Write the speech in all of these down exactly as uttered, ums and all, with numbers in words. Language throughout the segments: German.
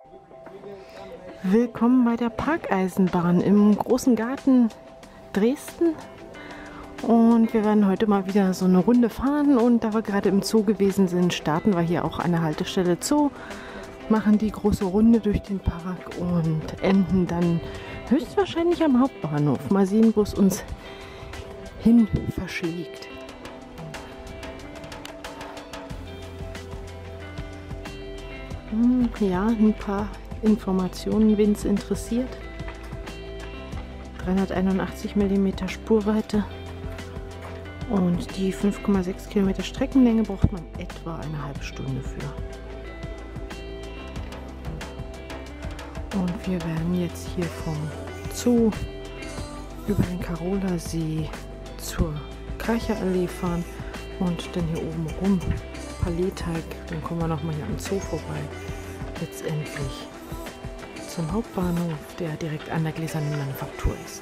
Willkommen bei der Parkeisenbahn im großen Garten Dresden. Und wir werden heute mal wieder so eine Runde fahren. Und da wir gerade im Zoo gewesen sind, starten wir hier auch an der Haltestelle Zoo, machen die große Runde durch den Park und enden dann höchstwahrscheinlich am Hauptbahnhof. Mal sehen, wo es uns hin verschlägt. Hm, ja, ein paar Informationen, wen es interessiert. dreihunderteinundachtzig Millimeter Spurweite und die fünf Komma sechs Kilometer Streckenlänge braucht man etwa eine halbe Stunde für. Und wir werden jetzt hier vom Zoo über den Karola-See zur Kraicher-Allee fahren und dann hier oben rum Paleteig, dann kommen wir nochmal hier am Zoo vorbei. Letztendlich zum Hauptbahnhof, der direkt an der Gläsernen Manufaktur ist.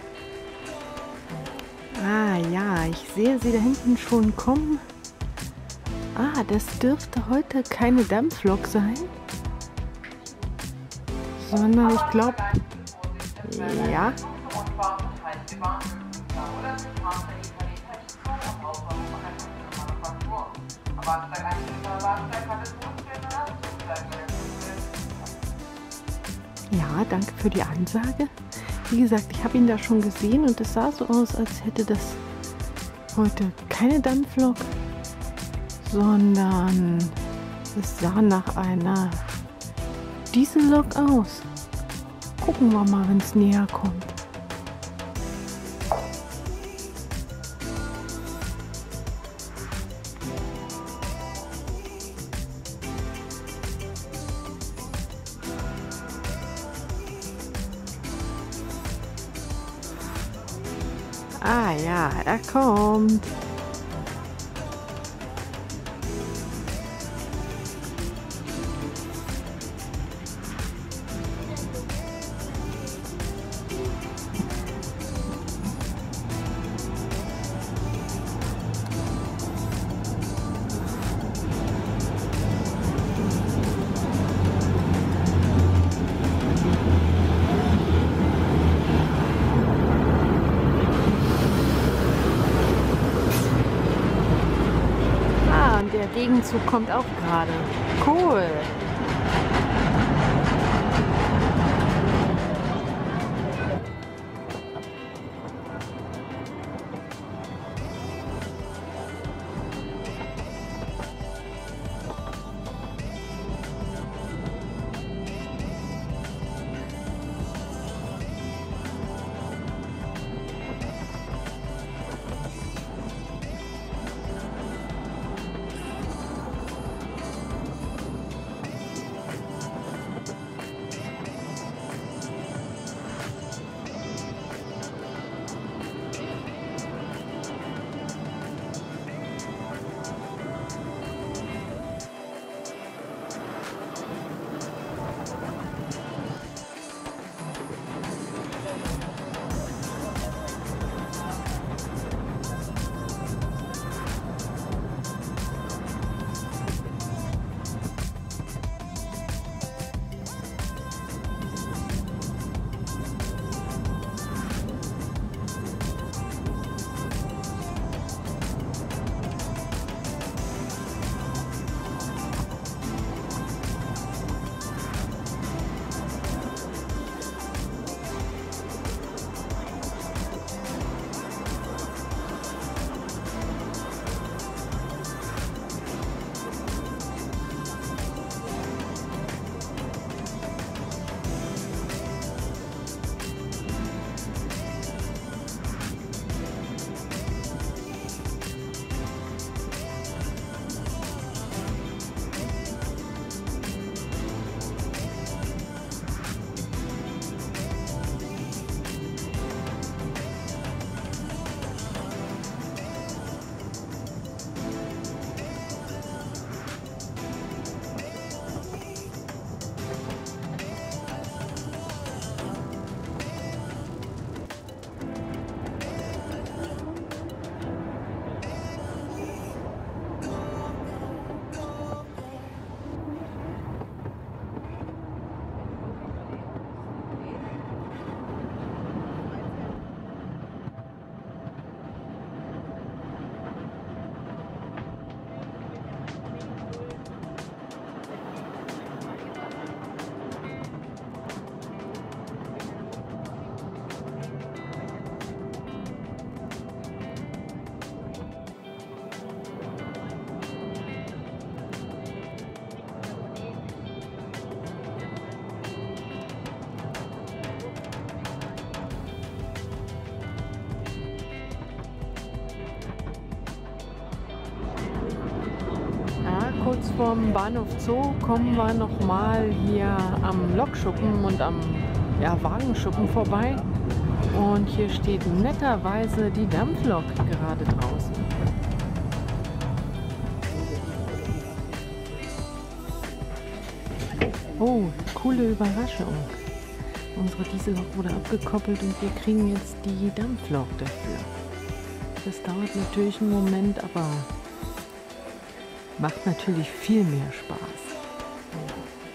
Ah ja, ich sehe sie da hinten schon kommen. Ah, das dürfte heute keine Dampflok sein, sondern ich glaube, ja. Ja, danke für die Ansage. Wie gesagt, ich habe ihn da schon gesehen und es sah so aus, als hätte das heute keine Dampflok, sondern es sah nach einer Diesellok aus. Gucken wir mal, wenn es näher kommt. Ah ja, er kommt. Der Gegenzug kommt auch gerade. Cool. kurz vorm Bahnhof Zoo kommen wir nochmal hier am Lokschuppen und am ja, Wagenschuppen vorbei. Und hier steht netterweise die Dampflok gerade draußen. Oh, coole Überraschung. Unsere Diesellok wurde abgekoppelt und wir kriegen jetzt die Dampflok dafür. Das dauert natürlich einen Moment, aber macht natürlich viel mehr Spaß.